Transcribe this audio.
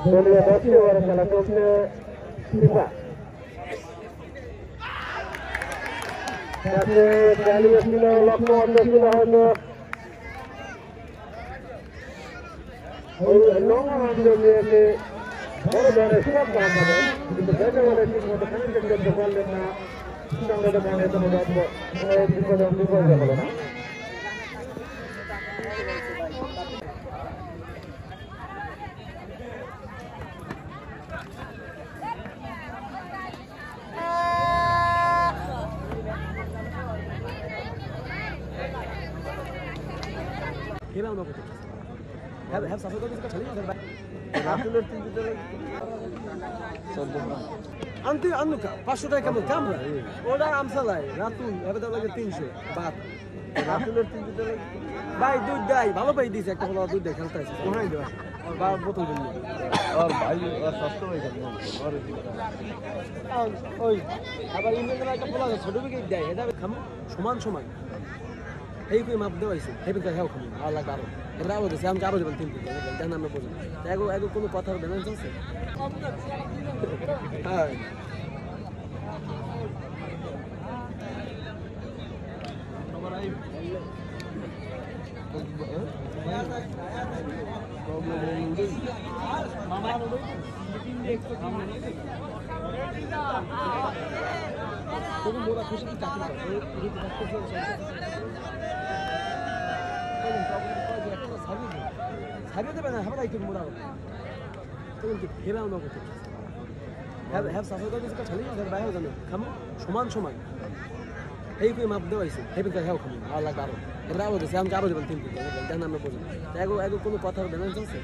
দলীয় 10 ওভারে খেলা চলছে ফিফা তাতে চালিয়ে ছিল লক্ষ্য ছিল হয়তো ওই লং রাউন্ডে নিয়ে বড় ধরনের সুযোগ পাওয়া যাবে কিন্তু ব্যাটে ঠিক মতো কানেক্ট করতে পারলেন না সংগ্রহ মানে কোনো বিপদ হলো না Kira udah putus. Have satu kali kita chali udah. Ratuler tin dite lagi. Anti anu ka 500 টাকা কেমন কামরা ওটা আমসালাই রাতু এবারে লাগে 300 বাদ রাতুলের tin dite lagi ভাই দুধ দেই ভালো পাই দিছে একটা হলো দুধ দেই খেলতে আছে কোনাই দেবা আর বা বোতল দিন আর ভাই আর সস্তা হয়ে গেল আর ওই আবার ইন্ডিয়ান একটা পোলা ছোট বিকে দেয় এটা খাম সমান সমান এই কই মাপ দেওয়াইছে এই বিকে হেও খাম আর লাগবে আরো এবারে আরো দিছে আমি আরো দেব 3 পিস জান আমরা বুঝি এগো এগো কোনো কথার ব্যালেন্স আছে হ্যাঁ তুমি মোরা খুশি কি চাকরি করো এই সারিয়ে দেবে না আমরা একটু মোরা তুমি কি ফেরাও না করতে হ্যাভ সাফল করে কিছু ছালি না বাইরে জানো খাম সমান সমান এই কই মাপ দেওয়াইছে এই বিকে হেও খাম আর লাগবে আরো এবারে আরো দিছে আমি আরো দেব 3 পিস জান আমরা বুঝি এগো এগো কোনো কথার ব্যালেন্স আছে